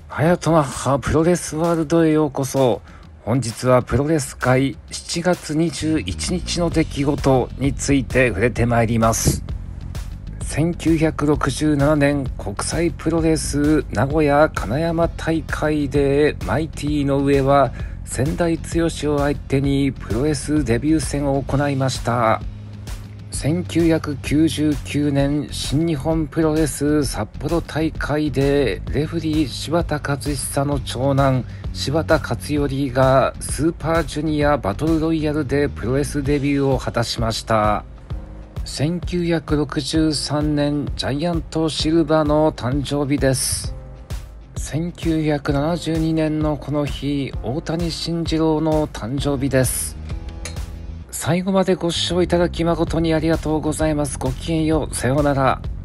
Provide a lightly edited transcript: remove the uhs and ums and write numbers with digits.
ハヤトマッハプロレスワールドへようこそ。本日はプロレス界7月21日の出来事について触れてまいります。1967年国際プロレス名古屋金山大会でマイティの上は仙台剛を相手にプロレスデビュー戦を行いました。1999年新日本プロレス札幌大会でレフリー柴田勝久の長男柴田勝頼がスーパージュニアバトルロイヤルでプロレスデビューを果たしました。1963年ジャイアントシルバーの誕生日です。1972年のこの日、大谷慎次郎の誕生日です。最後までご視聴いただき誠にありがとうございます。ごきげんよう。さようなら。